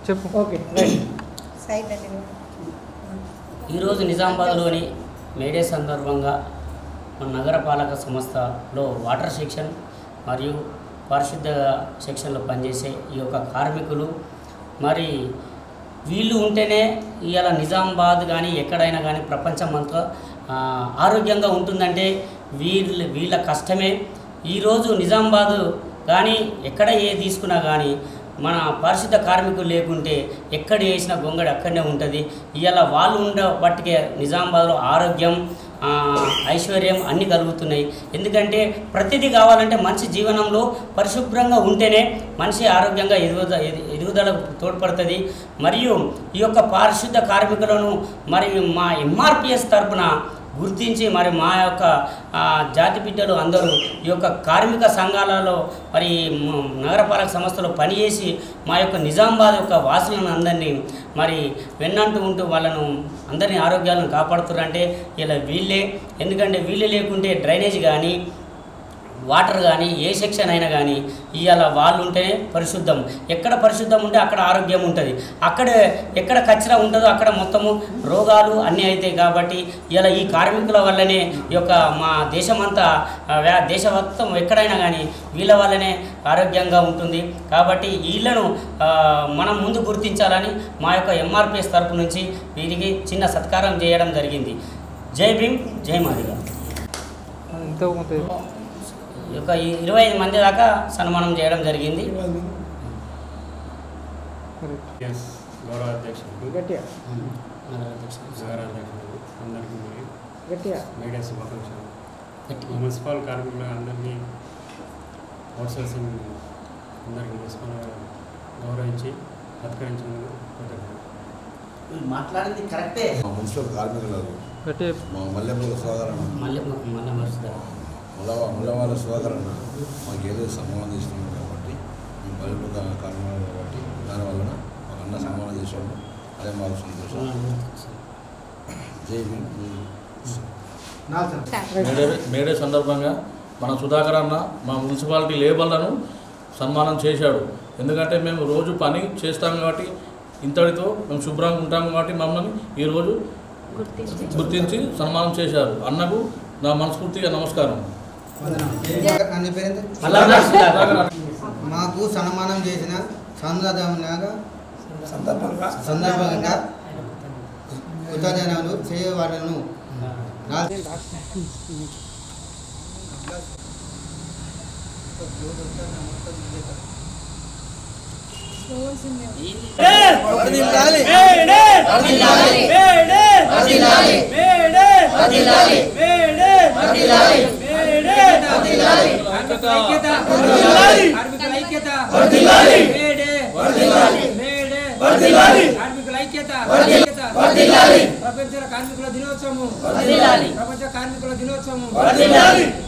చెప్పు. Okay right. ఈరోజు నిజామాబాద్లోని మేడే సందర్భంగా మన నగరపాలక సంస్థలో వాటర్ సెక్షన్ మరియు పారిశుద్ధ సెక్షన్లో పనిచేసే ఈ యొక్క కార్మికులు మరి వీళ్ళు ఉంటేనే ఇవాళ నిజామాబాద్ కానీ ఎక్కడైనా కానీ ప్రపంచం అంతా ఆరోగ్యంగా ఉంటుందంటే వీళ్ళ కష్టమే. ఈరోజు నిజామాబాద్ కానీ ఎక్కడ ఏ తీసుకున్నా కానీ మన పారిశుద్ధ కార్మికులు లేకుంటే ఎక్కడ వేసిన గొంగడి అక్కడనే ఉంటుంది. ఇవాళ వాళ్ళు ఉండబట్టికే నిజామాబాద్లో ఆరోగ్యం ఐశ్వర్యం అన్నీ కలుగుతున్నాయి. ఎందుకంటే ప్రతిదీ కావాలంటే మనిషి జీవనంలో పరిశుభ్రంగా ఉంటేనే మనిషి ఆరోగ్యంగా ఎదుగుదలకు తోడ్పడుతుంది. మరియు ఈ యొక్క పారిశుద్ధ కార్మికులను మరి మా MRPS తరపున గుర్తించి మరి మా యొక్క జాతి బిడ్డలు అందరూ ఈ యొక్క కార్మిక సంఘాలలో మరి నగరపాలక సంస్థలో పనిచేసి మా యొక్క నిజామాబాద్ యొక్క వాసులను అందరినీ మరి వెన్నంటూ ఉంటూ వాళ్ళను అందరినీ ఆరోగ్యాలను కాపాడుతున్నారంటే ఇలా వీళ్ళే. ఎందుకంటే వీళ్ళు లేకుంటే డ్రైనేజ్ కానీ వాటర్ కానీ ఏ సెక్షన్ అయినా కానీ ఇవాళ వాళ్ళు ఉంటేనే పరిశుద్ధం. ఎక్కడ పరిశుద్ధం ఉంటే అక్కడ ఆరోగ్యం ఉంటుంది. ఎక్కడ కచరా ఉంటుందో అక్కడ మొత్తము రోగాలు అన్నీ అవుతాయి. కాబట్టి ఇలా ఈ కార్మికుల వల్లనే ఈ యొక్క మా దేశమంతా దేశం మొత్తం ఎక్కడైనా కానీ వీళ్ళ వల్లనే ఆరోగ్యంగా ఉంటుంది. కాబట్టి వీళ్ళను మనం ముందు గుర్తించాలని మా యొక్క MRPS తరపు నుంచి వీరికి చిన్న సత్కారం చేయడం జరిగింది. జై భీమ్, జై మాదిగా. ఈ యొక్క 25 మంది దాకా సన్మానం చేయడం జరిగింది. గౌరవ అధ్యక్షుడు మీడియా శుభాకాంక్షలు. మున్సిపల్ కార్మికులు అందరినీ అవుట్సోర్సింగ్ అందరికీ మున్సిపల్ గౌరవించి సత్కరించినందుకు మాట్లాడింది కరెక్టే. మున్సిపల్ కార్మికులకు మా మల్లెపూల సోదరన్న ముల్లవాళ్ళ సోదరన్న మాకు ఏదో సన్మానం చేస్తున్నాం కాబట్టి ఈ మల్లెపూల కార్మికులు కాబట్టి దానివల్ల మాకు అన్న సన్మానం చేసాము. అదే మాకు సంతోషం. జై మేడే సందర్భంగా మన సుధాకర్ అన్న మా మున్సిపాలిటీ లేబర్లను సన్మానం చేశాడు. ఎందుకంటే మేము రోజు పని చేస్తాం కాబట్టి ఇంతటితో మేము శుభ్రంగా ఉంటాం కాబట్టి మమ్మల్ని ఈరోజు గుర్తించి సన్మానం చేశారు. అన్నకు నా మనస్ఫూర్తిగా నమస్కారం. మాకు సన్మానం చేసిన సందర్భంగా కృతజ్ఞతలు చేయవాళ్ళను ప్రపంచ కార్మికుల దినోత్సవం